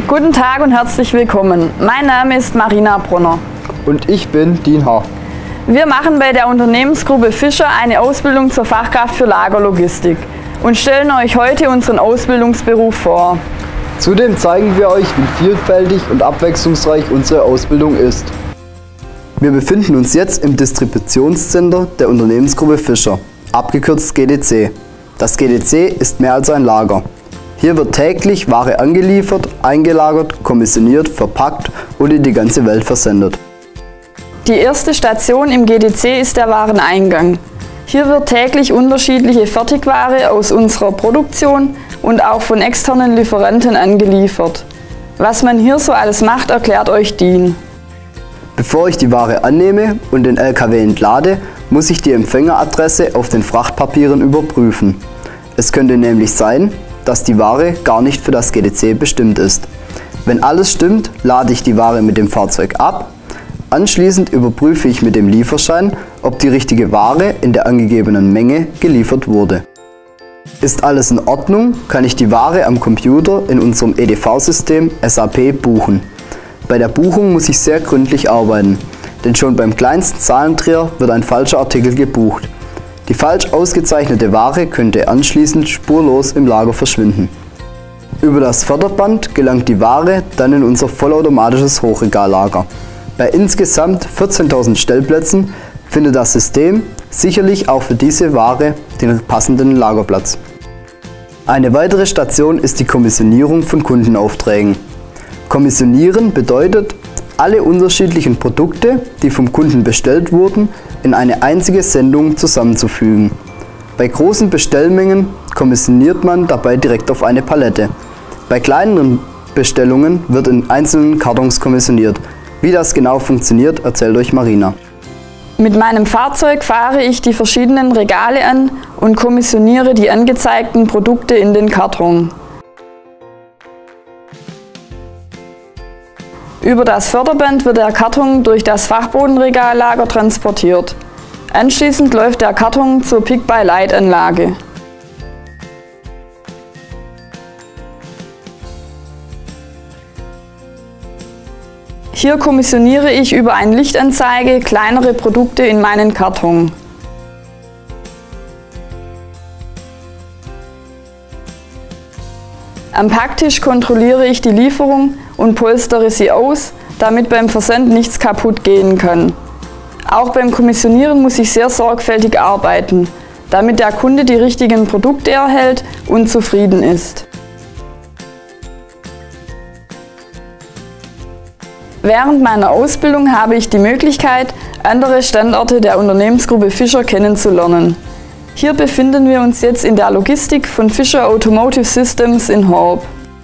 Guten Tag und herzlich willkommen. Mein Name ist Marina Brunner. Und ich bin Dean Haar. Wir machen bei der Unternehmensgruppe Fischer eine Ausbildung zur Fachkraft für Lagerlogistik und stellen euch heute unseren Ausbildungsberuf vor. Zudem zeigen wir euch, wie vielfältig und abwechslungsreich unsere Ausbildung ist. Wir befinden uns jetzt im Distributionscenter der Unternehmensgruppe Fischer, abgekürzt GDC. Das GDC ist mehr als ein Lager. Hier wird täglich Ware angeliefert, eingelagert, kommissioniert, verpackt und in die ganze Welt versendet. Die erste Station im GDC ist der Wareneingang. Hier wird täglich unterschiedliche Fertigware aus unserer Produktion und auch von externen Lieferanten angeliefert. Was man hier so alles macht, erklärt euch Dean. Bevor ich die Ware annehme und den LKW entlade, muss ich die Empfängeradresse auf den Frachtpapieren überprüfen. Es könnte nämlich sein, dass die Ware gar nicht für das GDC bestimmt ist. Wenn alles stimmt, lade ich die Ware mit dem Fahrzeug ab. Anschließend überprüfe ich mit dem Lieferschein, ob die richtige Ware in der angegebenen Menge geliefert wurde. Ist alles in Ordnung, kann ich die Ware am Computer in unserem EDV-System SAP buchen. Bei der Buchung muss ich sehr gründlich arbeiten, denn schon beim kleinsten Zahlendreher wird ein falscher Artikel gebucht. Die falsch ausgezeichnete Ware könnte anschließend spurlos im Lager verschwinden. Über das Förderband gelangt die Ware dann in unser vollautomatisches Hochregallager. Bei insgesamt 14.000 Stellplätzen findet das System sicherlich auch für diese Ware den passenden Lagerplatz. Eine weitere Station ist die Kommissionierung von Kundenaufträgen. Kommissionieren bedeutet, alle unterschiedlichen Produkte, die vom Kunden bestellt wurden, in eine einzige Sendung zusammenzufügen. Bei großen Bestellmengen kommissioniert man dabei direkt auf eine Palette. Bei kleineren Bestellungen wird in einzelnen Kartons kommissioniert. Wie das genau funktioniert, erzählt euch Marina. Mit meinem Fahrzeug fahre ich die verschiedenen Regale an und kommissioniere die angezeigten Produkte in den Karton. Über das Förderband wird der Karton durch das Fachbodenregallager transportiert. Anschließend läuft der Karton zur Pick-by-Light-Anlage. Hier kommissioniere ich über eine Lichtanzeige kleinere Produkte in meinen Karton. Am Packtisch kontrolliere ich die Lieferung und polstere sie aus, damit beim Versand nichts kaputt gehen kann. Auch beim Kommissionieren muss ich sehr sorgfältig arbeiten, damit der Kunde die richtigen Produkte erhält und zufrieden ist. Während meiner Ausbildung habe ich die Möglichkeit, andere Standorte der Unternehmensgruppe Fischer kennenzulernen. Hier befinden wir uns jetzt in der Logistik von Fischer Automotive Systems in Horb.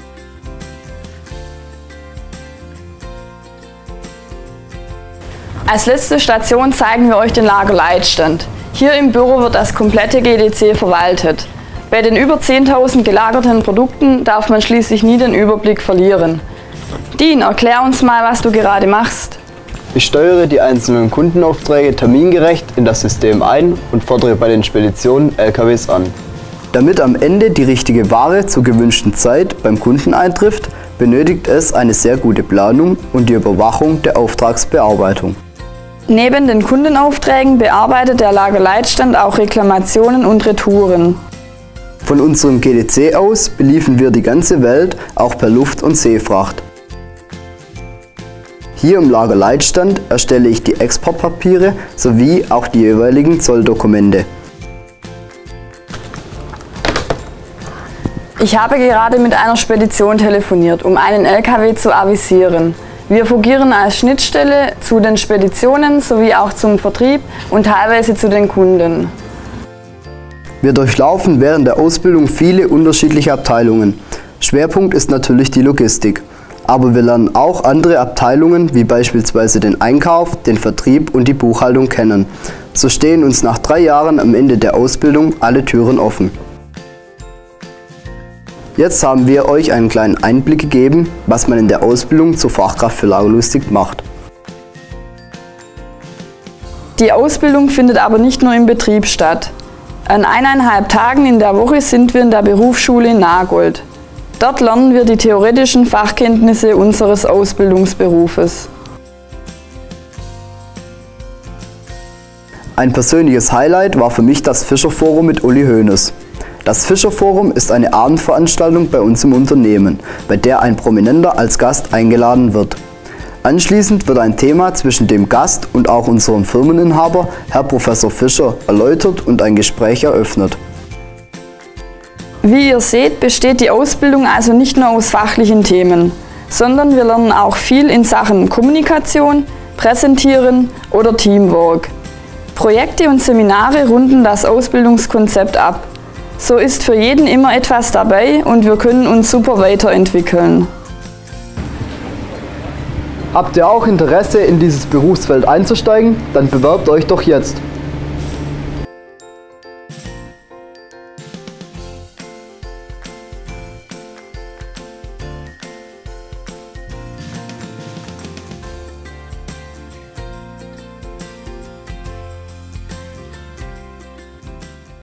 Als letzte Station zeigen wir euch den Lagerleitstand. Hier im Büro wird das komplette GDC verwaltet. Bei den über 10.000 gelagerten Produkten darf man schließlich nie den Überblick verlieren. Dean, erklär uns mal, was du gerade machst. Ich steuere die einzelnen Kundenaufträge termingerecht in das System ein und fordere bei den Speditionen LKWs an. Damit am Ende die richtige Ware zur gewünschten Zeit beim Kunden eintrifft, benötigt es eine sehr gute Planung und die Überwachung der Auftragsbearbeitung. Neben den Kundenaufträgen bearbeitet der Lagerleitstand auch Reklamationen und Retouren. Von unserem GDC aus beliefern wir die ganze Welt auch per Luft- und Seefracht. Hier im Lagerleitstand erstelle ich die Exportpapiere sowie auch die jeweiligen Zolldokumente. Ich habe gerade mit einer Spedition telefoniert, um einen LKW zu avisieren. Wir fungieren als Schnittstelle zu den Speditionen sowie auch zum Vertrieb und teilweise zu den Kunden. Wir durchlaufen während der Ausbildung viele unterschiedliche Abteilungen. Schwerpunkt ist natürlich die Logistik. Aber wir lernen auch andere Abteilungen wie beispielsweise den Einkauf, den Vertrieb und die Buchhaltung kennen. So stehen uns nach 3 Jahren am Ende der Ausbildung alle Türen offen. Jetzt haben wir euch einen kleinen Einblick gegeben, was man in der Ausbildung zur Fachkraft für Lagerlogistik macht. Die Ausbildung findet aber nicht nur im Betrieb statt. An 1,5 Tagen in der Woche sind wir in der Berufsschule in Nagold. Dort lernen wir die theoretischen Fachkenntnisse unseres Ausbildungsberufes. Ein persönliches Highlight war für mich das Fischerforum mit Uli Hoeneß. Das Fischerforum ist eine Abendveranstaltung bei uns im Unternehmen, bei der ein Prominenter als Gast eingeladen wird. Anschließend wird ein Thema zwischen dem Gast und auch unserem Firmeninhaber, Herr Professor Fischer, erläutert und ein Gespräch eröffnet. Wie ihr seht, besteht die Ausbildung also nicht nur aus fachlichen Themen, sondern wir lernen auch viel in Sachen Kommunikation, Präsentieren oder Teamwork. Projekte und Seminare runden das Ausbildungskonzept ab. So ist für jeden immer etwas dabei und wir können uns super weiterentwickeln. Habt ihr auch Interesse, in dieses Berufsfeld einzusteigen? Dann bewerbt euch doch jetzt!